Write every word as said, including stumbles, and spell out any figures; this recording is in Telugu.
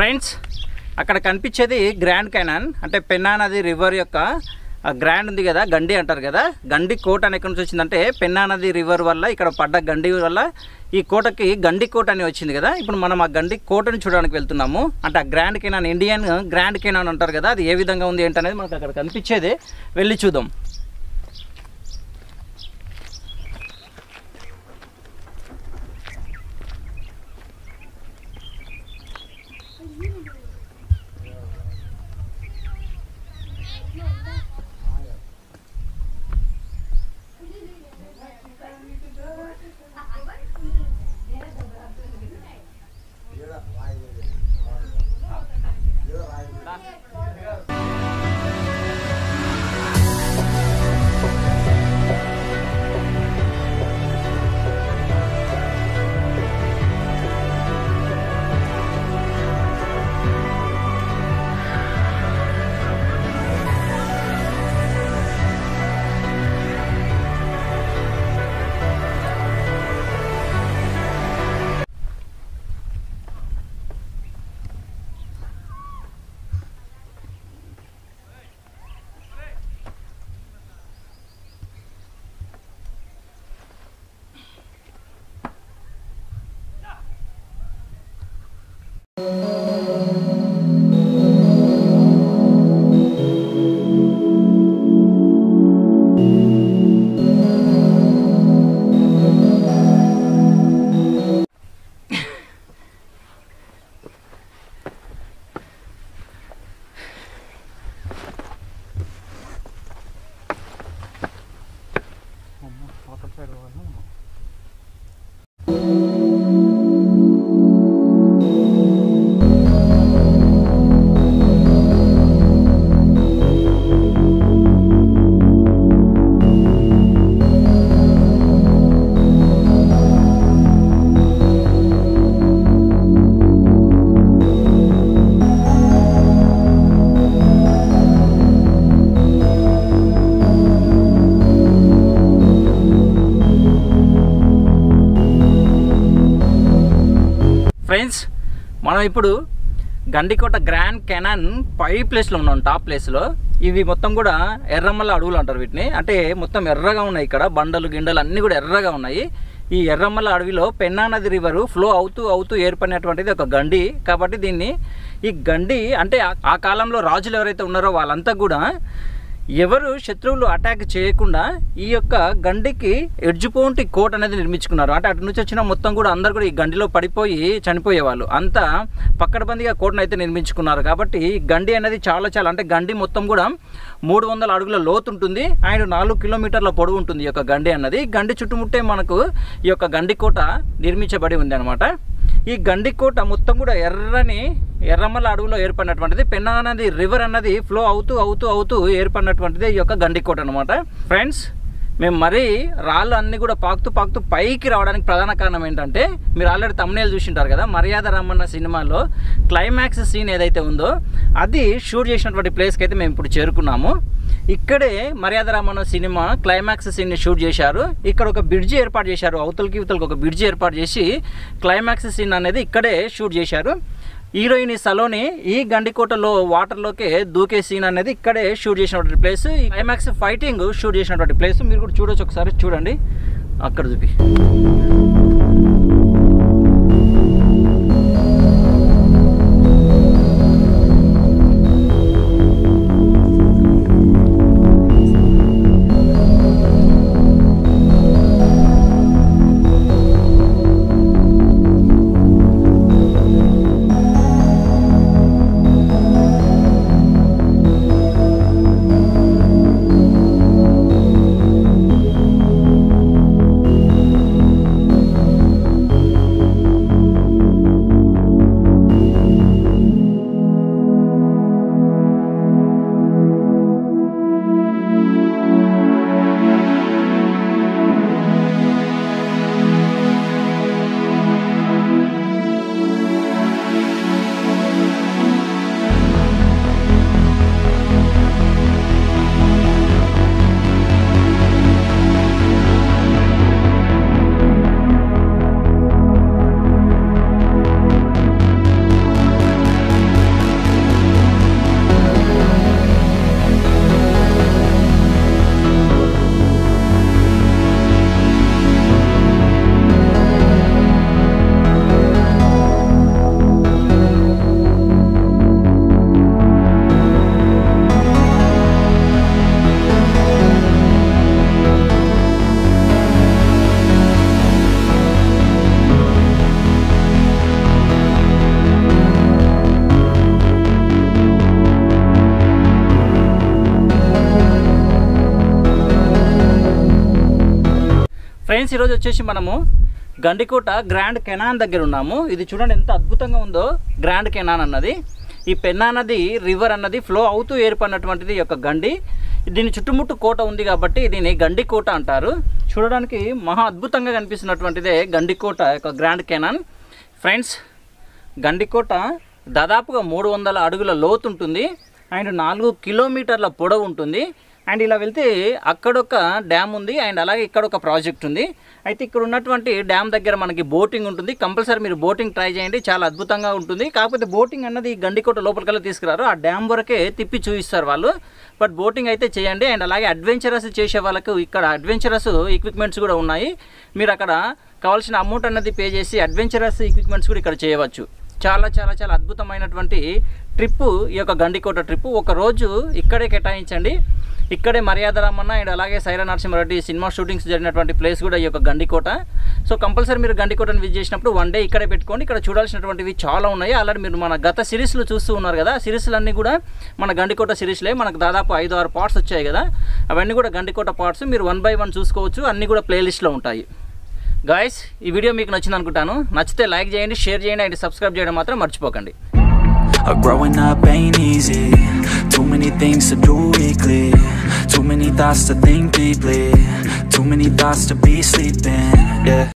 ఫ్రెండ్స్ అక్కడ కనిపించేది గ్రాండ్ కెనాన్ అంటే పెన్నా నది రివర్ యొక్క గ్రాండ్ ఉంది కదా, గండి అంటారు కదా. గండి కోట అని ఎక్కడి నుంచి వచ్చిందంటే పెన్నా నది రివర్ వల్ల ఇక్కడ పడ్డ గండి వల్ల ఈ కోటకి గండి కోట అని వచ్చింది కదా. ఇప్పుడు మనం ఆ గండి కోటని చూడడానికి వెళ్తున్నాము. అంటే ఆ Grand Canyon, Indian Grand Canyon అంటారు కదా, అది ఏ విధంగా ఉంది ఏంటనేది మనకు అక్కడ కనిపించేది, వెళ్ళి చూద్దాం. ఫ్రెండ్స్ మనం ఇప్పుడు గండికోట గ్రాండ్ కెనాన్ పై ప్లేస్లో ఉన్నాం, టాప్ ప్లేస్లో. ఇవి మొత్తం కూడా ఎర్రమల్ల అడవులు అంటారు వీటిని. అంటే మొత్తం ఎర్రగా ఉన్నాయి, ఇక్కడ బండలు గిండలు అన్నీ కూడా ఎర్రగా ఉన్నాయి. ఈ ఎర్రమల్ల అడవిలో పెన్నా నది రివరు ఫ్లో అవుతూ అవుతూ ఏర్పడినటువంటిది ఒక గండి. కాబట్టి దీన్ని ఈ గండి అంటే ఆ కాలంలో రాజులు ఎవరైతే ఉన్నారో వాళ్ళంతా కూడా ఎవరు శత్రువులు అటాక్ చేయకుండా ఈ యొక్క గండికి ఎడ్జుపోంటి కోట అనేది నిర్మించుకున్నారు. అంటే అటు నుంచి వచ్చిన మొత్తం కూడా అందరు కూడా ఈ గండిలో పడిపోయి చనిపోయేవాళ్ళు. అంతా పక్కడబందిగా కోటను అయితే నిర్మించుకున్నారు. కాబట్టి గండి అనేది చాలా చాలా అంటే గండి మొత్తం కూడా మూడు వందల అడుగుల లోతు ఉంటుంది, అండ్ నాలుగు కిలోమీటర్ల పొడవు ఉంటుంది ఈ యొక్క గండి అన్నది. గండి చుట్టుముట్టే మనకు ఈ యొక్క గండి కోట నిర్మించబడి ఉంది అనమాట. ఈ గండికోట మొత్తం కూడా ఎర్రని ఎర్రమల్ల అడవులో ఏర్పడినటువంటిది. పెన్నా నది రివర్ అన్నది ఫ్లో అవుతూ అవుతూ అవుతూ ఏర్పడినటువంటిది ఈ యొక్క గండికోట అనమాట. ఫ్రెండ్స్ మేము మరీ రాళ్ళు అన్నీ కూడా పాకుతూ పాకుతూ పైకి రావడానికి ప్రధాన కారణం ఏంటంటే, మీరు ఆల్రెడీ తమ్నేల్ చూసింటారు కదా, మర్యాద రమ్మన్న సినిమాలో క్లైమాక్స్ సీన్ ఏదైతే ఉందో అది షూట్ చేసినటువంటి ప్లేస్కి అయితే మేము ఇప్పుడు చేరుకున్నాము. ఇక్కడే మర్యాద రమ్మన్న సినిమా క్లైమాక్స్ సీన్ని షూట్ చేశారు. ఇక్కడ ఒక బ్రిడ్జి ఏర్పాటు చేశారు, అవతలకి ఇవతలకి ఒక బ్రిడ్జి ఏర్పాటు చేసి క్లైమాక్స్ సీన్ అనేది ఇక్కడే షూట్ చేశారు. హీరోయిన్ సలోని ఈ గండికోటలో వాటర్లోకే దూకే సీన్ అనేది ఇక్కడే షూట్ చేసినటువంటి ప్లేస్. ఈ క్లైమాక్స్ ఫైటింగ్ షూట్ చేసినటువంటి ప్లేస్ మీరు కూడా చూడొచ్చు, ఒకసారి చూడండి అక్కడ చూపి. ఫ్రెండ్స్ ఈరోజు వచ్చేసి మనము గండికోట గ్రాండ్ కెనాన్ దగ్గర ఉన్నాము. ఇది చూడండి ఎంత అద్భుతంగా ఉందో గ్రాండ్ కెనాన్ అన్నది. ఈ పెన్నా నది రివర్ అన్నది ఫ్లో అవుతూ ఏర్పడినటువంటిది యొక్క గండి. దీని చుట్టుముట్టు కోట ఉంది కాబట్టి దీన్ని గండికోట అంటారు. చూడడానికి మహా అద్భుతంగా కనిపిస్తున్నటువంటిదే గండికోట యొక్క గ్రాండ్ కెనాన్. ఫ్రెండ్స్ గండికోట దాదాపుగా మూడు వందల అడుగుల లోతు ఉంటుంది అండ్ నాలుగు కిలోమీటర్ల పొడవు ఉంటుంది. అండ్ ఇలా వెళ్తే అక్కడొక డ్యామ్ ఉంది అండ్ అలాగే ఇక్కడ ఒక ప్రాజెక్ట్ ఉంది. అయితే ఇక్కడ ఉన్నటువంటి డ్యామ్ దగ్గర మనకి బోటింగ్ ఉంటుంది. కంపల్సరీ మీరు బోటింగ్ ట్రై చేయండి, చాలా అద్భుతంగా ఉంటుంది. కాకపోతే బోటింగ్ అన్నది గండికోట లోపలికల్లా తీసుకురారు, ఆ డ్యామ్ వరకే తిప్పి చూపిస్తారు వాళ్ళు. బట్ బోటింగ్ అయితే చేయండి. అండ్ అలాగే అడ్వెంచరస్ చేసే వాళ్ళకు ఇక్కడ అడ్వెంచరస్ ఎక్విప్మెంట్స్ కూడా ఉన్నాయి. మీరు అక్కడ కావాల్సిన అమౌంట్ అన్నది పే చేసి అడ్వెంచరస్ ఎక్విప్మెంట్స్ కూడా ఇక్కడ చేయవచ్చు. చాలా చాలా చాలా అద్భుతమైనటువంటి ట్రిప్పు ఈ యొక్క గండికోట ట్రిప్పు. ఒక రోజు ఇక్కడే కేటాయించండి. ఇక్కడే మర్యాద రామన్న అండ్ అలాగే సైరా నరసింహారెడ్డి సినిమా షూటింగ్స్ జరిగినటువంటి ప్లేస్ కూడా ఈ యొక్క గండికోట. సో కంపల్సరీ మీరు గండికోటను విజిట్ చేసినప్పుడు వన్ డే ఇక్కడే పెట్టుకోండి. ఇక్కడ చూడాల్సినటువంటివి చాలా ఉన్నాయి. ఆల్రెడీ మీరు మన గత సిరీస్లు చూస్తూ ఉన్నారు కదా, సిరీస్లన్నీ కూడా మన గండికోట సిరీస్లే. మనకు దాదాపు ఐదు ఆరు పార్ట్స్ వచ్చాయి కదా, అవన్నీ కూడా గండికోట పార్ట్స్. మీరు వన్ బై వన్ చూసుకోవచ్చు, అన్నీ కూడా ప్లేలిస్ట్లో ఉంటాయి. గాయస్ ఈ వీడియో మీకు నచ్చింది అనుకుంటాను. నచ్చితే లైక్ చేయండి, షేర్ చేయండి అండ్ సబ్స్క్రైబ్ చేయడం మాత్రం మర్చిపోకండి. Growing up ain't easy. Too many things to do weekly. Too many thoughts to think deeply. Too many thoughts to be sleeping. Yeah.